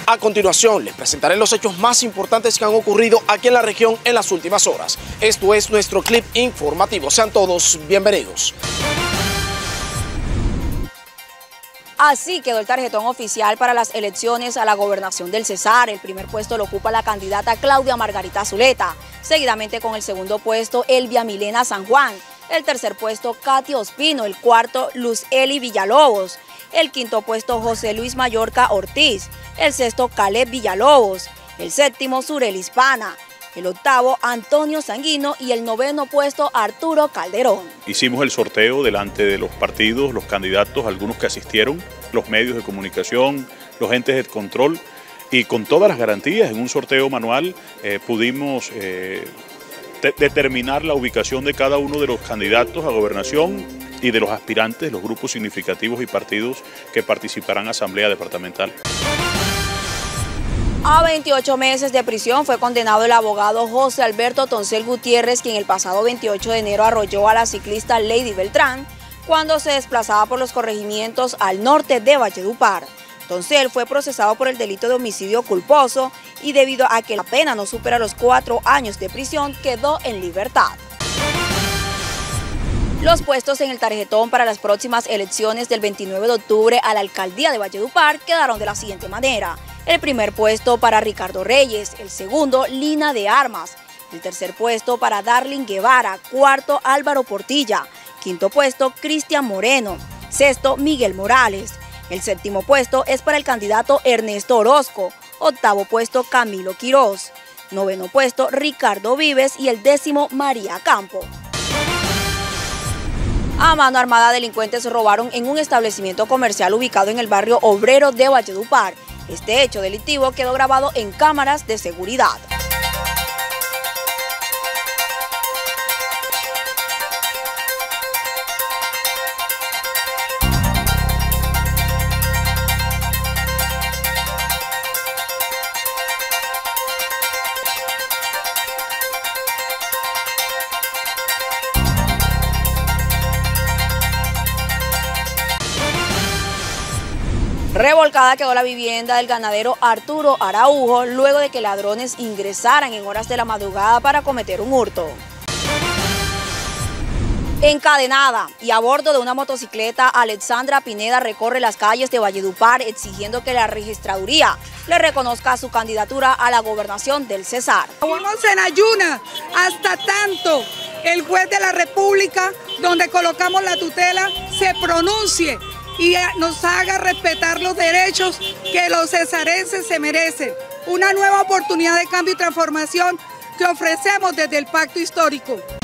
A continuación, les presentaré los hechos más importantes que han ocurrido aquí en la región en las últimas horas. Esto es nuestro clip informativo. Sean todos bienvenidos. Así quedó el tarjetón oficial para las elecciones a la gobernación del Cesar. El primer puesto lo ocupa la candidata Claudia Margarita Zuleta. Seguidamente con el segundo puesto, Elvia Milena San Juan. El tercer puesto, Katy Ospino. El cuarto, Luz Eli Villalobos. El quinto puesto, José Luis Mallorca Ortiz. El sexto, Caleb Villalobos. El séptimo, Surel Hispana. El octavo, Antonio Sanguino, y el noveno puesto, Arturo Calderón. Hicimos el sorteo delante de los partidos, los candidatos, algunos que asistieron, los medios de comunicación, los entes de control, y con todas las garantías en un sorteo manual pudimos determinar la ubicación de cada uno de los candidatos a gobernación y de los aspirantes, los grupos significativos y partidos que participarán en Asamblea Departamental. A 28 meses de prisión fue condenado el abogado José Alberto Toncel Gutiérrez, quien el pasado 28 de enero arrolló a la ciclista Lady Beltrán cuando se desplazaba por los corregimientos al norte de Valledupar. Toncel fue procesado por el delito de homicidio culposo y debido a que la pena no supera los 4 años de prisión, quedó en libertad. Los puestos en el tarjetón para las próximas elecciones del 29 de octubre a la alcaldía de Valledupar quedaron de la siguiente manera. El primer puesto para Ricardo Reyes, el segundo, Lina de Armas, el tercer puesto para Darlin Guevara, cuarto, Álvaro Portilla, quinto puesto, Cristian Moreno, sexto, Miguel Morales, el séptimo puesto es para el candidato Ernesto Orozco, octavo puesto, Camilo Quirós, noveno puesto, Ricardo Vives y el décimo, María Campo. A mano armada, delincuentes robaron en un establecimiento comercial ubicado en el barrio Obrero de Valledupar. Este hecho delictivo quedó grabado en cámaras de seguridad. Revolcada quedó la vivienda del ganadero Arturo Araujo luego de que ladrones ingresaran en horas de la madrugada para cometer un hurto. Encadenada y a bordo de una motocicleta, Alexandra Pineda recorre las calles de Valledupar exigiendo que la registraduría le reconozca su candidatura a la gobernación del Cesar. Estamos en ayuna hasta tanto el juez de la República, donde colocamos la tutela, se pronuncie y nos haga respetar los derechos que los cesarenses se merecen. Una nueva oportunidad de cambio y transformación que ofrecemos desde el Pacto Histórico.